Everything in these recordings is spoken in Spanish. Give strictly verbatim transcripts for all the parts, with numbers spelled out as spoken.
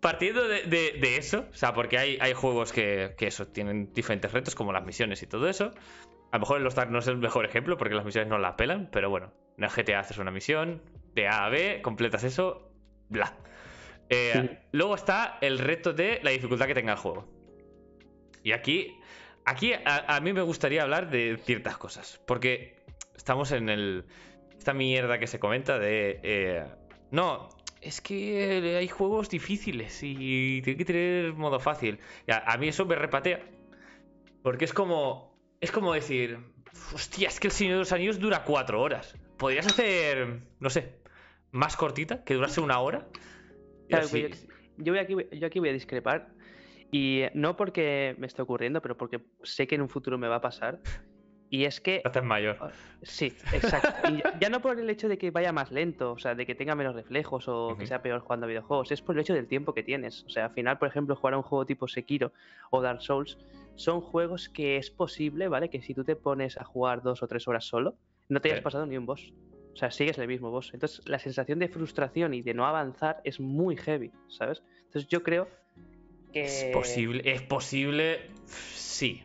partiendo de, de, de eso, o sea, porque hay, hay juegos que, que eso, tienen diferentes retos, como las misiones y todo eso. A lo mejor el Lost Ark no es el mejor ejemplo, porque las misiones no las pelan, pero bueno, en el G T A haces una misión, de A a B, completas eso, bla. Eh, Sí. Luego está el reto de la dificultad que tenga el juego. Y aquí, aquí a, a mí me gustaría hablar de ciertas cosas, porque estamos en el esta mierda que se comenta de eh, no, es que hay juegos difíciles y tiene que tener modo fácil. Y a, a mí eso me repatea, porque es como es como decir, hostia, es que el Señor de los Anillos dura cuatro horas. Podrías hacer, no sé, más cortita, que durase una hora. Y Claro, así- pero yo, yo voy aquí, yo aquí voy a discrepar. Y no porque me esté ocurriendo, pero porque sé que en un futuro me va a pasar. Y es que... te haces mayor. ah, Sí, exacto. Y ya, ya no por el hecho de que vaya más lento, o sea, de que tenga menos reflejos o que Ujú. sea peor jugando a videojuegos, es por el hecho del tiempo que tienes. O sea, al final, por ejemplo, jugar a un juego tipo Sekiro o Dark Souls son juegos que es posible, ¿vale? Que si tú te pones a jugar dos o tres horas solo, no te hayas Sí. pasado ni un boss. O sea, sigues el mismo boss. Entonces, la sensación de frustración y de no avanzar es muy heavy, ¿sabes? Entonces, yo creo que... Es posible, es posible, sí,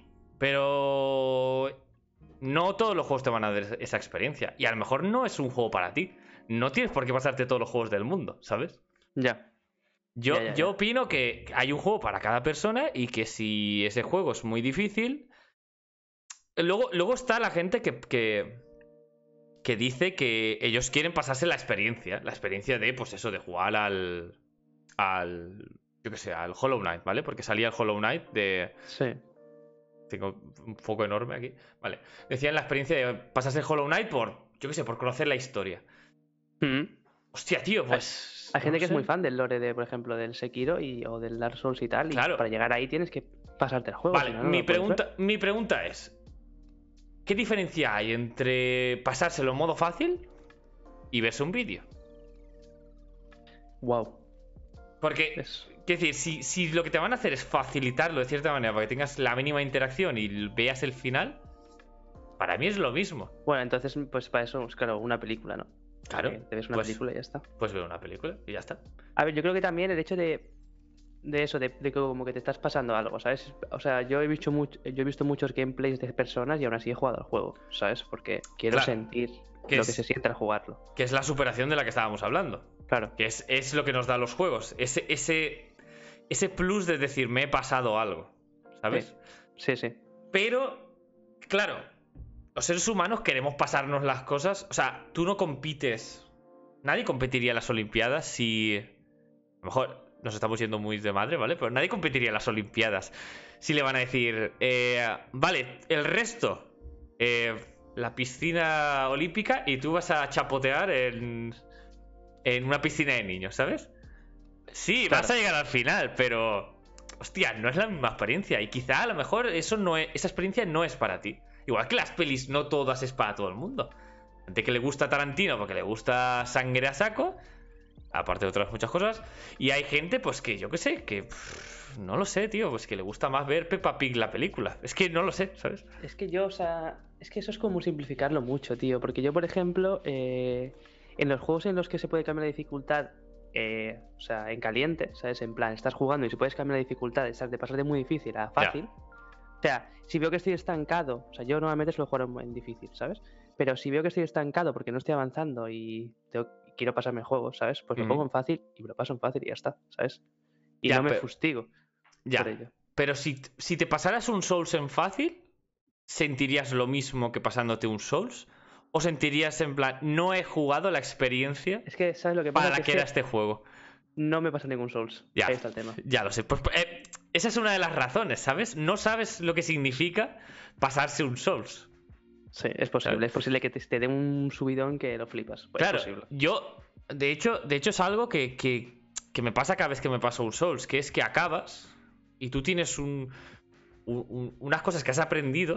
pero no todos los juegos te van a dar esa experiencia. Y a lo mejor no es un juego para ti. No tienes por qué pasarte todos los juegos del mundo, ¿sabes? Ya. Yo, Ya, ya, yo ya. opino que hay un juego para cada persona y que si ese juego es muy difícil... Luego, luego está la gente que, que, que dice que ellos quieren pasarse la experiencia. La experiencia de, pues eso, de jugar al... al yo que sé, al Hollow Knight, ¿vale? Porque salía el Hollow Knight de... Sí. Tengo un foco enorme aquí. Vale. Decían la experiencia de pasarse el Hollow Knight por, yo qué sé, por conocer la historia. Mm. Hostia, tío, pues... Hay no gente que sé. es muy fan del lore de, por ejemplo, del Sekiro y, o del Dark Souls y tal, Claro. y para llegar ahí tienes que pasarte el juego. Vale, Si no, no mi, lo puedes ver. pregunta, mi pregunta es... ¿Qué diferencia hay entre pasárselo en modo fácil y verse un vídeo? Wow. Porque, Es... quiero decir, si, si lo que te van a hacer es facilitarlo de cierta manera para que tengas la mínima interacción y veas el final, para mí es lo mismo. Bueno, entonces, pues para eso, pues, claro, una película, ¿no? Claro, Eh, te ves una pues- película y ya está. Pues veo una película y ya está. A ver, yo creo que también el hecho de, de eso, de, de que como que te estás pasando algo, ¿sabes? O sea, yo he visto much- yo he visto muchos gameplays de personas y aún así he jugado al juego, ¿sabes? Porque quiero Claro. sentir Que lo es- que se siente al jugarlo. Que es la superación de la que estábamos hablando. Claro. Que es, es lo que nos da los juegos. Ese, ese, ese plus de decir, me he pasado algo. ¿Sabes? Sí, sí. Pero, claro, los seres humanos queremos pasarnos las cosas. O sea, tú no compites. Nadie competiría en las Olimpiadas si... A lo mejor nos estamos yendo muy de madre, ¿vale? Pero nadie competiría en las Olimpiadas si le van a decir, eh, vale, el resto, eh, la piscina olímpica y tú vas a chapotear en, en una piscina de niños, ¿sabes? Sí, Claro. vas a llegar al final, pero... Hostia, no es la misma experiencia. Y quizá a lo mejor eso no es, esa experiencia no es para ti. Igual que las pelis no todas es para todo el mundo. Gente que le gusta Tarantino porque le gusta sangre a saco, aparte de otras muchas cosas. Y hay gente, pues que yo qué sé, que pff, no lo sé, tío, pues que le gusta más ver Peppa Pig la película. Es que no lo sé, ¿sabes? Es que yo, o sea, es que eso es como simplificarlo mucho, tío. Porque yo, por ejemplo, eh, en los juegos en los que se puede cambiar la dificultad, eh, o sea, en caliente, ¿sabes? En plan, estás jugando y si puedes cambiar la dificultad de, estar- de pasar de muy difícil a fácil. O sea, si veo que estoy estancado, o sea, yo normalmente suelo jugar en, en difícil, ¿sabes? Pero si veo que estoy estancado porque no estoy avanzando y tengo- quiero pasarme el juego, ¿sabes? Pues lo Ujú. pongo en fácil y me lo paso en fácil y ya está, ¿sabes? Y Ya, no me pero- fustigo Ya. por ello. Pero si, si te pasaras un Souls en fácil, ¿sentirías lo mismo que pasándote un Souls? ¿O sentirías en plan, no he jugado la experiencia Es que, ¿sabes lo que pasa? para la Que que es era que este juego? no me pasa ningún Souls. Ya, Ahí está el tema. ya lo sé. Pues, eh, esa es una de las razones, ¿sabes? No sabes lo que significa pasarse un Souls. Sí, es posible. Claro. Es posible que te, te dé un subidón que lo flipas. Pues Claro, es posible. yo, de hecho, de hecho es algo que, que, que me pasa cada vez que me paso un Souls, que es que acabas y tú tienes un, un- un- unas cosas que has aprendido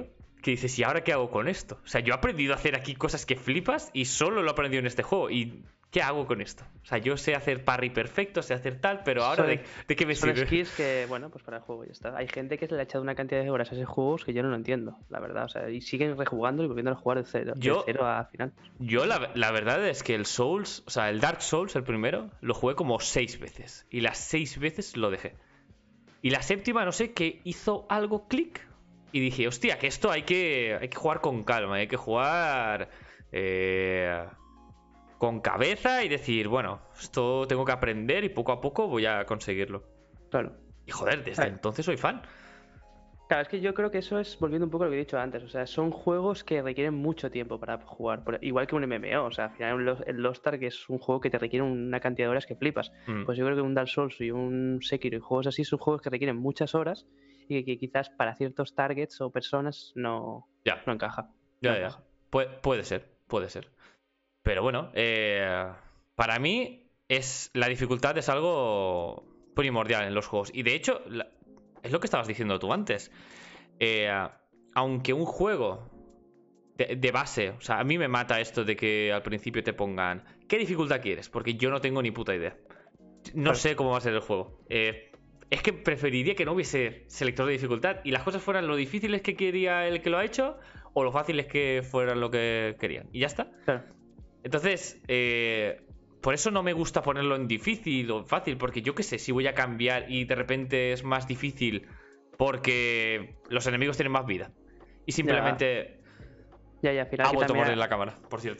que dices, ¿y ahora qué hago con esto? O sea, yo he aprendido a hacer aquí cosas que flipas y solo lo he aprendido en este juego. ¿Y qué hago con esto? O sea, yo sé hacer parry perfecto, sé hacer tal, pero ahora Son- ¿de, de qué me Son sirve? skills que, bueno, pues para el juego ya está. Hay gente que se le ha echado una cantidad de horas a esos juegos que yo no lo entiendo, la verdad. O sea, y siguen rejugando y volviendo a jugar de cero, de Yo, cero a final. yo la, la verdad es que el Souls, o sea, el Dark Souls, el primero, lo jugué como seis veces. Y las seis veces lo dejé. Y la séptima, no sé, que hizo algo clic. Y dije, hostia, que esto hay que, hay que jugar con calma, hay que jugar eh, con cabeza y decir, bueno, esto tengo que aprender y poco a poco voy a conseguirlo. Claro. Y joder, desde Claro. entonces soy fan. Claro, es que yo creo que eso es volviendo un poco a lo que he dicho antes. O sea, son juegos que requieren mucho tiempo para jugar. Por- igual que un M M O. O sea, al final un Lo- el Lost Ark es un juego que te requiere una cantidad de horas que flipas. Mm, Pues yo creo que un Dark Souls y un Sekiro y juegos así son juegos que requieren muchas horas y que quizás para ciertos targets o personas no, ya, no encaja. No ya, ya. encaja. Puede, puede ser, puede ser. Pero bueno, eh, para mí es, la dificultad es algo primordial en los juegos. Y de hecho, la- es lo que estabas diciendo tú antes. Eh, aunque un juego de, de base, o sea, a mí me mata esto de que al principio te pongan ¿qué dificultad quieres? Porque yo no tengo ni puta idea. No Claro. sé cómo va a ser el juego. Eh, es que preferiría que no hubiese selector de dificultad y las cosas fueran lo difíciles que quería el que lo ha hecho o lo fáciles que fueran lo que querían. Y ya está. Claro. Entonces, eh, por eso no me gusta ponerlo en difícil o fácil, porque yo qué sé, si voy a cambiar y de repente es más difícil porque los enemigos tienen más vida. Y simplemente... Ya, ya, al final Ha que vuelto a también... morir la cámara, por cierto.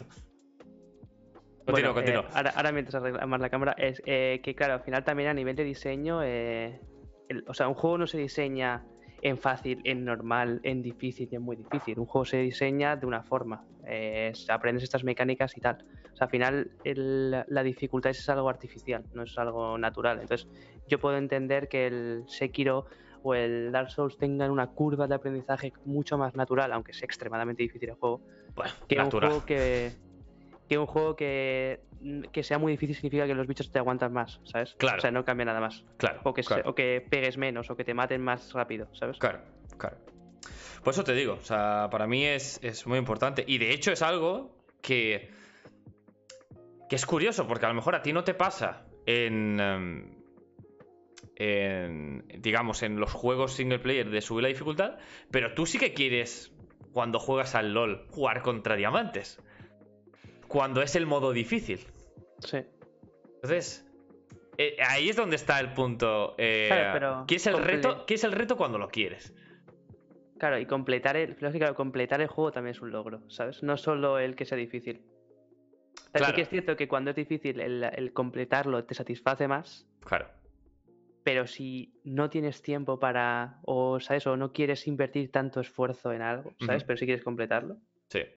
Bueno, Continúa, continúa. eh, ahora, ahora mientras arregla más la cámara, es eh, que claro, al final también a nivel de diseño, eh, el- o sea, un juego no se diseña en fácil, en normal, en difícil y en muy difícil. Un juego se diseña de una forma, eh, es- aprendes estas mecánicas y tal. O sea, al final el- la dificultad es algo artificial, no es algo natural. Entonces, yo puedo entender que el Sekiro o el Dark Souls tengan una curva de aprendizaje mucho más natural, aunque sea extremadamente difícil el juego, Bueno, que un natural. juego que que un juego que, que sea muy difícil significa que los bichos te aguantan más, ¿sabes? Claro. O sea, no cambia nada más. Claro, O que, se- claro. o que pegues menos, o que te maten más rápido, ¿sabes? Claro, claro. Por eso te digo, o sea, para mí es, es muy importante. Y de hecho es algo que. que es curioso, porque a lo mejor a ti no te pasa en. em, en digamos, en los juegos single player de subir la dificultad, pero tú sí que quieres, cuando juegas al LOL, jugar contra diamantes. Cuando es el modo difícil. Sí. Entonces, eh, ahí es donde está el punto. Eh, Claro, pero ¿qué es el comple- reto? ¿Qué es el reto cuando lo quieres? Claro, y completar el, pero es que, claro, completar el juego también es un logro, ¿sabes? No solo el que sea difícil. O sea, sí Claro. que es cierto que cuando es difícil el, el completarlo te satisface más, Claro. pero si no tienes tiempo para, o, ¿sabes? O no quieres invertir tanto esfuerzo en algo, ¿sabes? Ujú. Pero si quieres completarlo, Sí.